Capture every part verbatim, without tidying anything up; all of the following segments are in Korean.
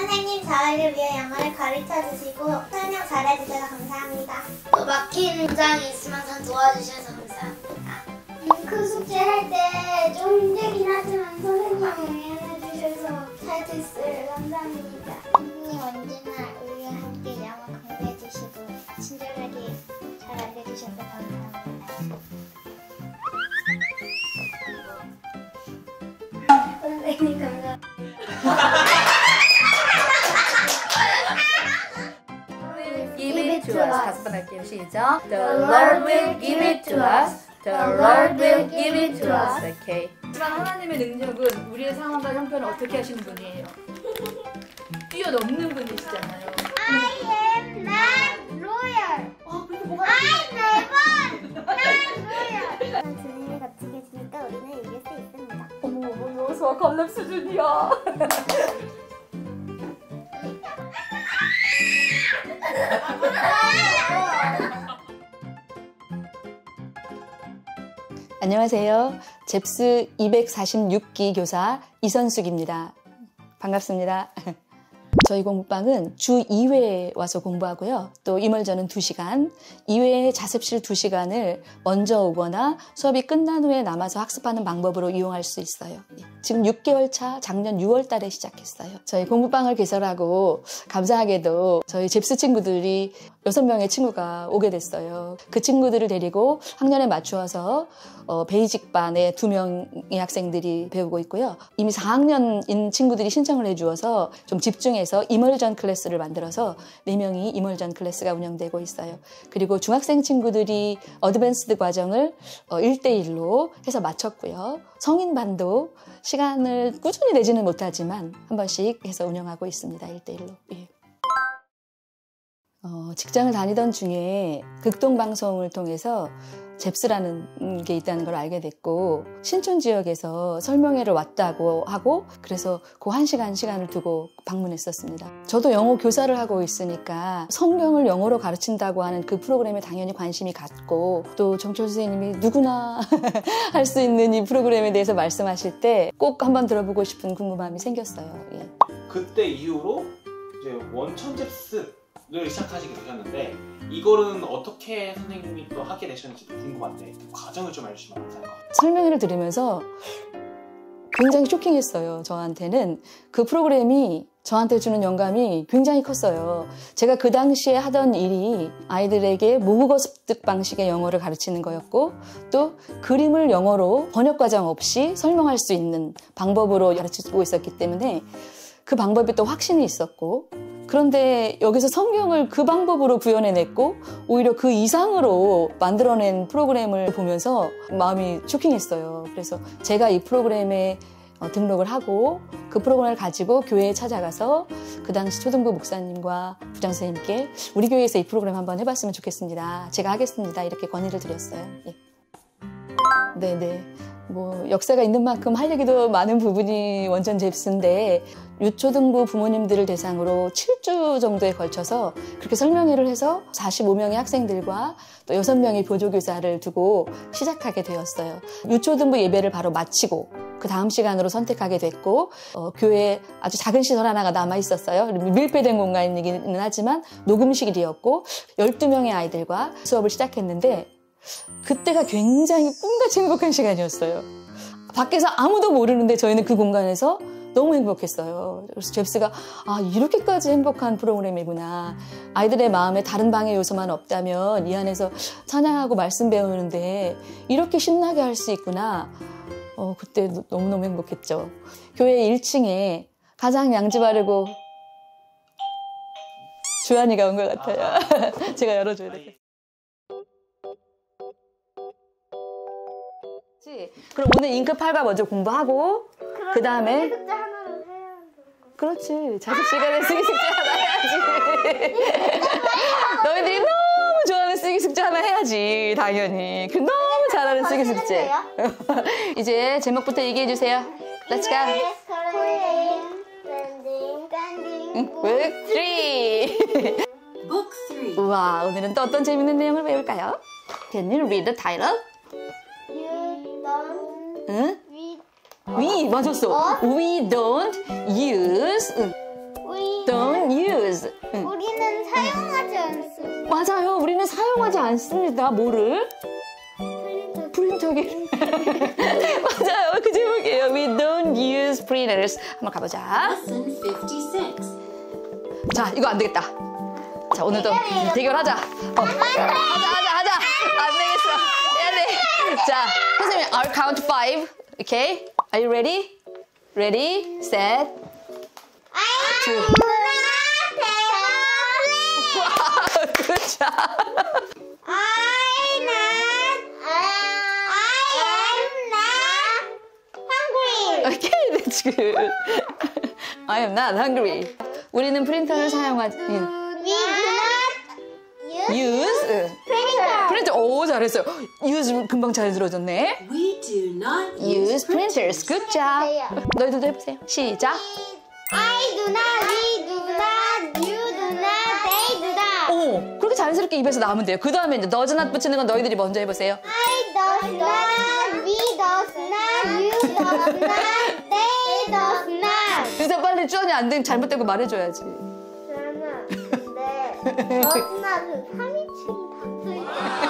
선생님, 저희를 위해 영어를 가르쳐주시고 설명 잘해주셔서 감사합니다. 또 막힌 문장이 있으면 전 도와주셔서 감사합니다. 그 숙제 할 때 좀 힘들긴 하지만 선생님이 응원해주셔서 잘 됐어요. 감사합니다. 선생님 언제나 우리와 함께 영어 공부해주시고 친절하게 잘 알려주셔서 감사합니다. 선생님 감사합니다. Give it to us. 다섯 번 할게요. 시작. The Lord will give it to us. The Lord will give it to us. Okay. 하지만 하나님의 능력은 우리의 상황과 형편을 어떻게 하시는 분이에요? 뛰어넘는 분이시잖아요. I am not royal. 어, 그게 뭐가 I'm never not royal. 주님이 같이 계시니까 우리는 이길 수 있습니다. 어머 어머 여수와 갈렙 수준이야. 안녕하세요. 잽스 이백사십육 기 교사 이선숙입니다. 반갑습니다. 저희 공부방은 주 이 회에 와서 공부하고요. 또 임월전은 두 시간, 이 회에 자습실 두 시간을 먼저 오거나 수업이 끝난 후에 남아서 학습하는 방법으로 이용할 수 있어요. 지금 육 개월 차 작년 유월 달에 시작했어요. 저희 공부방을 개설하고 감사하게도 저희 잽스 친구들이 여섯 명의 친구가 오게 됐어요. 그 친구들을 데리고 학년에 맞추어서 어, 베이직 반에 두 명의 학생들이 배우고 있고요. 이미 사 학년인 친구들이 신청을 해주어서 좀 집중해서 임월전 클래스를 만들어서 네 명이 임월전 클래스가 운영되고 있어요. 그리고 중학생 친구들이 어드밴스드 과정을 어, 일 대 일로 해서 마쳤고요. 성인 반도 시간을 꾸준히 내지는 못하지만 한 번씩 해서 운영하고 있습니다. 일 대 일로. 예. 어, 직장을 다니던 중에 극동방송을 통해서 잽스라는 게 있다는 걸 알게 됐고 신촌 지역에서 설명회를 왔다고 하고 그래서 그 한 시간 시간을 두고 방문했었습니다. 저도 영어 교사를 하고 있으니까 성경을 영어로 가르친다고 하는 그 프로그램에 당연히 관심이 갔고 또 정철 선생님이 누구나 할 수 있는 이 프로그램에 대해서 말씀하실 때 꼭 한번 들어보고 싶은 궁금함이 생겼어요. 예. 그때 이후로 이제 원천 잽스를 시작하시게 되셨는데 이거는 어떻게 선생님이 또 하게 되셨는지도 궁금한데 그 과정을 좀 알려주시면 감사할 것 같아요. 설명회를 들으면서 굉장히 쇼킹했어요. 저한테는 그 프로그램이 저한테 주는 영감이 굉장히 컸어요. 제가 그 당시에 하던 일이 아이들에게 모국어 습득 방식의 영어를 가르치는 거였고 또 그림을 영어로 번역 과정 없이 설명할 수 있는 방법으로 가르치고 있었기 때문에 그 방법에 또 확신이 있었고 그런데 여기서 성경을 그 방법으로 구현해냈고 오히려 그 이상으로 만들어낸 프로그램을 보면서 마음이 쇼킹했어요. 그래서 제가 이 프로그램에 등록을 하고 그 프로그램을 가지고 교회에 찾아가서 그 당시 초등부 목사님과 부장선생님께 우리 교회에서 이 프로그램 한번 해봤으면 좋겠습니다. 제가 하겠습니다. 이렇게 건의를 드렸어요. 예. 네네. 뭐 역사가 있는 만큼 할 얘기도 많은 부분이 원천 잽스인데 유초등부 부모님들을 대상으로 칠 주 정도에 걸쳐서 그렇게 설명회를 해서 사십오 명의 학생들과 또 여섯 명의 보조교사를 두고 시작하게 되었어요. 유초등부 예배를 바로 마치고 그 다음 시간으로 선택하게 됐고 어, 교회에 아주 작은 시설 하나가 남아 있었어요. 밀폐된 공간이기는 하지만 녹음실이었고 열두 명의 아이들과 수업을 시작했는데 그때가 굉장히 꿈같이 행복한 시간이었어요. 밖에서 아무도 모르는데 저희는 그 공간에서 너무 행복했어요. 그래서 잽스가 아 이렇게까지 행복한 프로그램이구나. 아이들의 마음에 다른 방해 요소만 없다면 이 안에서 찬양하고 말씀 배우는데 이렇게 신나게 할 수 있구나. 어, 그때 너무너무 행복했죠. 교회 일 층에 가장 양지 바르고 주한이가 온 것 같아요. 제가 열어줘야 되겠어요. 그럼 오늘 잉크 팔과 먼저 공부하고 그 다음에 숙제 하나를 해야 되는 거. 그렇지 자습 시간에 쓰기 숙제 하나 해야지. 너희들이 너무 좋아하는 쓰기 숙제 하나 해야지 당연히. 그 너무 잘하는 쓰기 숙제. 이제 제목부터 얘기해 주세요. Let's go. Book three. Book three. 우와 오늘은 또 어떤 재밌는 내용을 배울까요? Can you read the title? You don't 응? read. We 맞았어. We don't use. 응. We Don't use. 응. 우리는 사용하지 않습니다. 맞아요. 우리는 사용하지 않습니다. 뭐를? 프린터기. 맞아요. 그 제목이에요. We don't use printers. 한번 가보자. Lesson fifty-six. 자, 이거 안 되겠다. 자, 오늘도 대결하자. 어. 하자, 하자, 하자. 안 되겠어. 해야 돼. 자, 선생님, I'll count five. Okay? Are you ready? Ready, set, two. Wow, good job. I'm not. I am not hungry. Okay, that's good. I am not hungry. 우리는 프린터를 사용하지. We do not use Use. printer. 프린터. 오, 잘했어요. Use 금방 잘 들어졌네. We do not use Use printers. Good job. 너희들도 해보세요. 시작. I do not. We do not. You do not. They do not. 오, 그렇게 자연스럽게 입에서 나오면 돼요. 그 다음에 이제 does not 붙이는 건 너희들이 먼저 해보세요. I does not. We does not. You does not. They does not. 그래서 빨리 주원이 안 되면 잘못된 거 말해줘야지. 저는 근데 does not은 삼인칭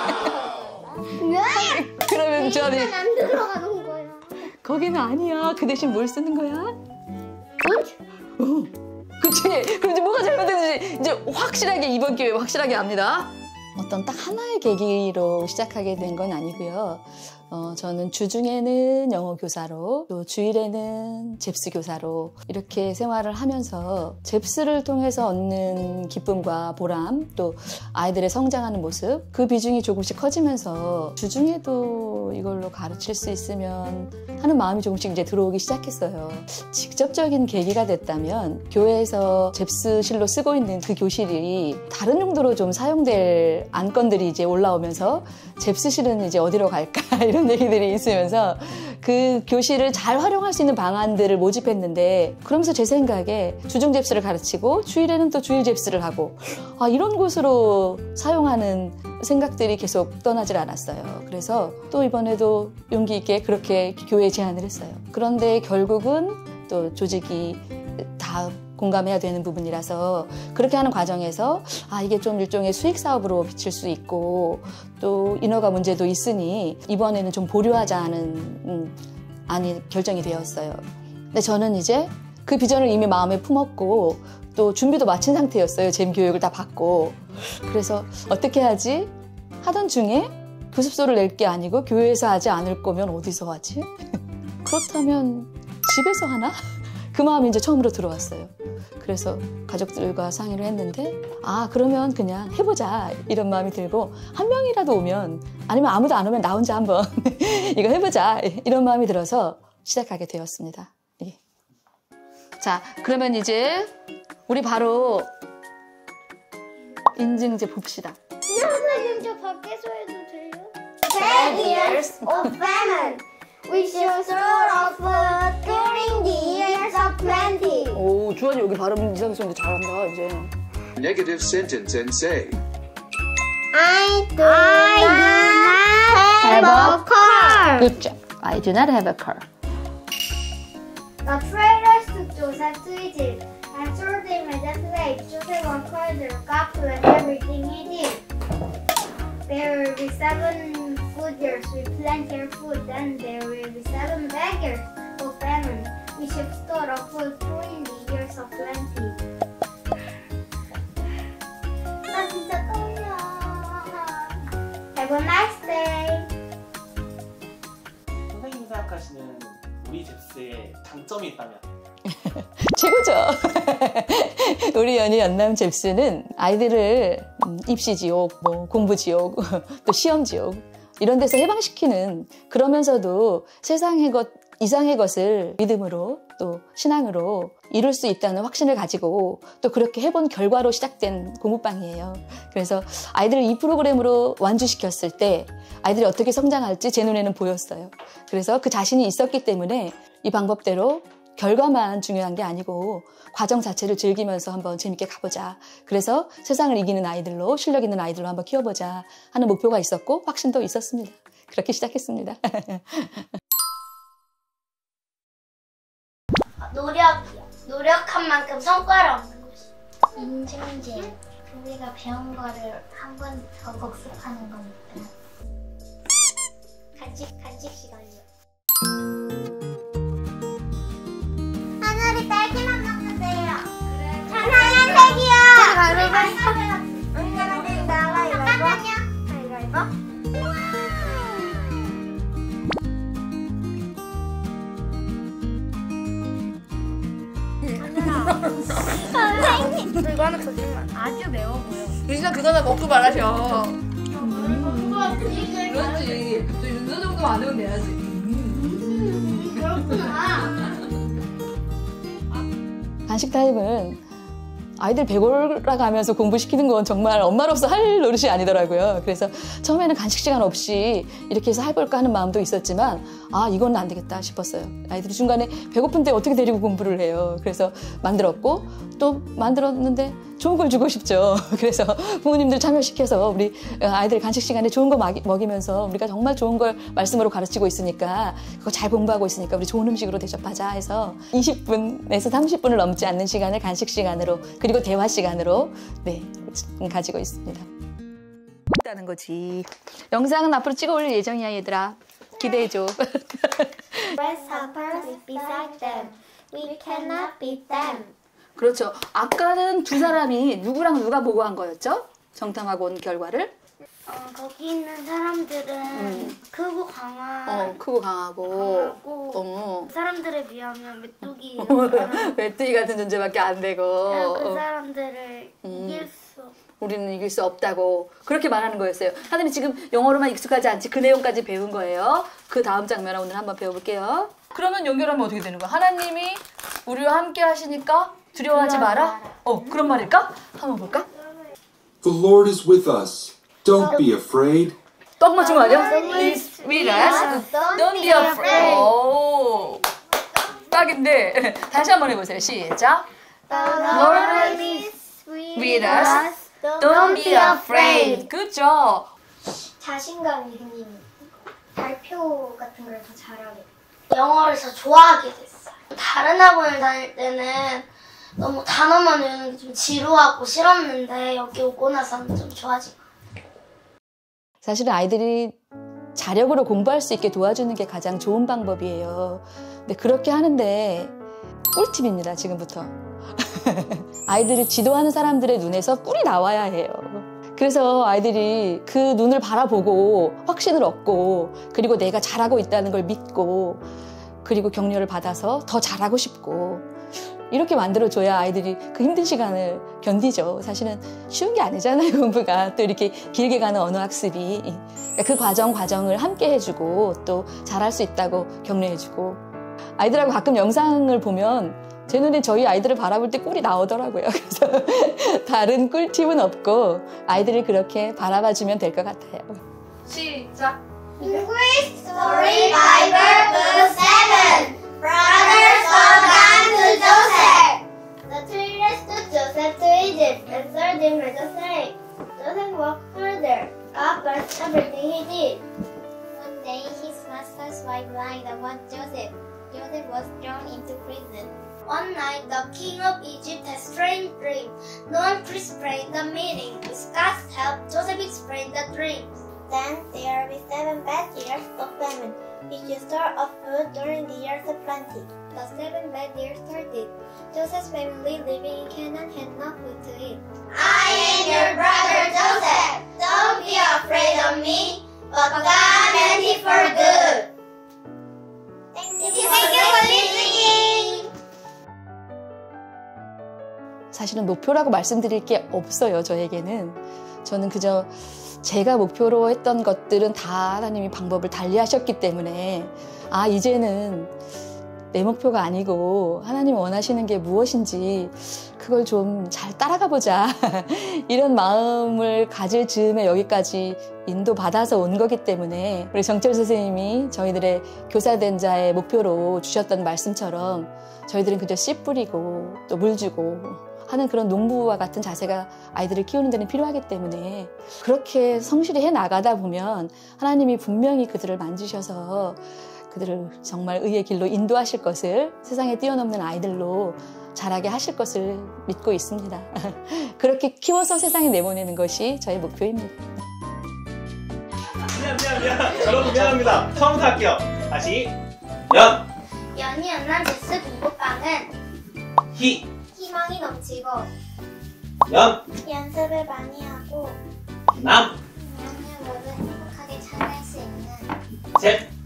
왜? 그러면 주원이 안 들어가는 거야. 거기는 아니야. 그 대신 뭘 쓰는 거야? 어, 그치? 그럼 이제 뭐가 잘못됐는지 이제 확실하게 이번 기회에 확실하게 압니다. 어떤 딱 하나의 계기로 시작하게 된 건 아니고요. 어, 저는 주중에는 영어 교사로 또 주일에는 잽스 교사로 이렇게 생활을 하면서 잽스를 통해서 얻는 기쁨과 보람 또 아이들의 성장하는 모습 그 비중이 조금씩 커지면서 주중에도 이걸로 가르칠 수 있으면 하는 마음이 조금씩 이제 들어오기 시작했어요. 직접적인 계기가 됐다면 교회에서 잽스실로 쓰고 있는 그 교실이 다른 용도로 좀 사용될 안건들이 이제 올라오면서 잽스실은 이제 어디로 갈까 이런 얘기들이 있으면서 그 교실을 잘 활용할 수 있는 방안들을 모집했는데 그러면서 제 생각에 주중 잽스를 가르치고 주일에는 또 주일 잽스를 하고 아, 이런 곳으로 사용하는 생각들이 계속 떠나질 않았어요. 그래서 또 이번에도 용기 있게 그렇게 교회에 제안을 했어요. 그런데 결국은 또 조직이 다 공감해야 되는 부분이라서 그렇게 하는 과정에서 아 이게 좀 일종의 수익 사업으로 비칠 수 있고 또 인허가 문제도 있으니 이번에는 좀 보류하자 하는 음, 안이 결정이 되었어요. 근데 저는 이제 그 비전을 이미 마음에 품었고 또 준비도 마친 상태였어요. 잼 교육을 다 받고 그래서 어떻게 하지? 하던 중에 교습소를 낼 게 아니고 교회에서 하지 않을 거면 어디서 하지? 그렇다면 집에서 하나? 그 마음이 이제 처음으로 들어왔어요. 그래서 가족들과 상의를 했는데 아 그러면 그냥 해보자 이런 마음이 들고 한 명이라도 오면 아니면 아무도 안 오면 나 혼자 한번 이거 해보자 이런 마음이 들어서 시작하게 되었습니다. 예. 자 그러면 이제 우리 바로 인증제 봅시다. 선생님 저 밖에서 해도 돼요? ten years of famine. We should store our food during the years of plenty. 오 주원이 여기 발음 이상했었는데 잘한다 이제. Negative sentence and say. I do not have a car. Good job. I do not have a car. The traders took Joseph to Egypt and sold him as a slave. Joseph acquired calculate everything he did. There will be seven good years with plenty of food, then there will be seven bad years of famine. We should store our food during the years of plenty. 나 진짜 떨려. Have a nice day. 선생님이 생각하시는 우리 잽스의 장점이 있다면? 최고죠. 우리 연희 연남 잽스는 아이들을 입시 지옥, 뭐 공부 지옥, 또 시험 지옥 이런 데서 해방시키는 그러면서도 세상의 것 이상의 것을 믿음으로 또 신앙으로 이룰 수 있다는 확신을 가지고 또 그렇게 해본 결과로 시작된 공부방이에요. 그래서 아이들을 이 프로그램으로 완주시켰을 때 아이들이 어떻게 성장할지 제 눈에는 보였어요. 그래서 그 자신이 있었기 때문에 이 방법대로 결과만 중요한 게 아니고 과정 자체를 즐기면서 한번 재밌게 가보자. 그래서 세상을 이기는 아이들로 실력 있는 아이들로 한번 키워보자 하는 목표가 있었고 확신도 있었습니다. 그렇게 시작했습니다. 노력, 노력한 만큼 성과를 얻는 것이. 인증질. 우리가 배운 거를 한 번 더 복습하는 거니까. 간식, 간식 시간이요. 하늘이 딸기만 먹는데요. 하얀색이요. 가위바위보. 잠깐만요. 가위바위보. 선생님. 이거 하나 더 주면 아주 매워 보여. 진짜 그거나 먹고 말하셔. 그렇지. 그렇지. 또 윤서 정도 안 해면 돼야지. 그렇구나. 간식 타임은 아이들 배고라 가면서 공부시키는 건 정말 엄마로서 할 노릇이 아니더라고요. 그래서 처음에는 간식 시간 없이 이렇게 해서 해볼까 하는 마음도 있었지만 아 이건 안 되겠다 싶었어요. 아이들이 중간에 배고픈데 어떻게 데리고 공부를 해요. 그래서 만들었고 또 만들었는데 좋은 걸 주고 싶죠. 그래서 부모님들 참여시켜서 우리 아이들 간식 시간에 좋은 거 먹이면서 우리가 정말 좋은 걸 말씀으로 가르치고 있으니까 그거 잘 공부하고 있으니까 우리 좋은 음식으로 대접하자 해서 이십 분에서 삼십 분을 넘지 않는 시간을 간식 시간으로 그리고 대화 시간으로 네 가지고 있습니다. 있다는 거지. 영상은 앞으로 찍어 올릴 예정이야 얘들아. 기대해줘. Grasshoppers beside them. We cannot beat them. 그렇죠. 아까는 두 사람이 누구랑 누가 보고 한 거였죠? 정탐하고 온 결과를? 어, 거기 있는 사람들은 음. 크고 강한 어, 크고 강하고. 강하고 어. 사람들에 비하면 메뚜기 메뚜기 같은 존재밖에 안 되고. 그 어. 사람들을 음. 이길 수 없. 우리는 이길 수 없다고 그렇게 말하는 거였어요. 하나님 지금 영어로만 익숙하지 않지 그 내용까지 배운 거예요. 그 다음 장면을 오늘 한번 배워볼게요. 그러면 연결하면 어떻게 되는 거야? 하나님이 우리와 함께 하시니까 두려워하지 마라? 어, 그런 말일까? 한번 볼까? The Lord is with us. Don't be afraid. 딱 맞춘 거 아니야? Please with us. Don't be afraid. 오, 딱인데 다시 한번 해보세요. 시작. The Lord is With us. Don't be afraid. Good job. 자신감이 생기는 발표 같은 걸 더 잘하게 영어를 더 좋아하게 됐어요. 다른 학원을 다닐 때는 너무 단어만 외우는 게 좀 지루하고 싫었는데 여기 오고 나서는 좀 좋아진 것 같아요. 사실은 아이들이 자력으로 공부할 수 있게 도와주는 게 가장 좋은 방법이에요. 근데 그렇게 하는데 꿀팁입니다, 지금부터. 아이들을 지도하는 사람들의 눈에서 꿀이 나와야 해요. 그래서 아이들이 그 눈을 바라보고 확신을 얻고 그리고 내가 잘하고 있다는 걸 믿고 그리고 격려를 받아서 더 잘하고 싶고 이렇게 만들어줘야 아이들이 그 힘든 시간을 견디죠. 사실은 쉬운 게 아니잖아요, 공부가. 또 이렇게 길게 가는 언어 학습이. 그러니까 그 과정, 과정을 함께 해주고 또 잘할 수 있다고 격려해주고. 아이들하고 가끔 영상을 보면 제 눈에 저희 아이들을 바라볼 때 꿀이 나오더라고요. 그래서 다른 꿀팁은 없고 아이들을 그렇게 바라봐주면 될 것 같아요. 시작! English Story Bible Book seven Brothers of God to Joseph. The three rescued Joseph to Egypt and sold him as a slave. Joseph worked further. God blessed everything he did. One day his master's wife lied about Joseph. Joseph was thrown into prison. One night the king of Egypt had strange dream. No one could explain the meaning. With God's help, Joseph explained the dreams. Then there will be seven bad years of famine, which is store of food during the years of plenty. The seven bad years started. Joseph's family living in Canaan had no food to eat. I am your brother Joseph. Don't be afraid of me, but God meant it for good. Thank you for listening. 사실은 목표라고 말씀드릴 게 없어요, 저에게는. 저는 그저 제가 목표로 했던 것들은 다 하나님이 방법을 달리 하셨기 때문에 아 이제는 내 목표가 아니고 하나님이 원하시는 게 무엇인지 그걸 좀 잘 따라가 보자 이런 마음을 가질 즈음에 여기까지 인도받아서 온 거기 때문에 우리 정철 선생님이 저희들의 교사된 자의 목표로 주셨던 말씀처럼 저희들은 그저 씨 뿌리고 또 물 주고 하는 그런 농부와 같은 자세가 아이들을 키우는 데는 필요하기 때문에 그렇게 성실히 해나가다 보면 하나님이 분명히 그들을 만지셔서 그들을 정말 의의 길로 인도하실 것을 세상에 뛰어넘는 아이들로 잘하게 하실 것을 믿고 있습니다. 그렇게 키워서 세상에 내보내는 것이 저의 목표입니다. 미안 미안 미안. 여러분 미안합니다. 처음부터 할게요. 다시. 연. 연이 연난 제스 공부방은 희. 희망이 넘치고 연. 연습을 많이 하고 남. 오늘 모두 행복하게 잘 할 수 있는 셋.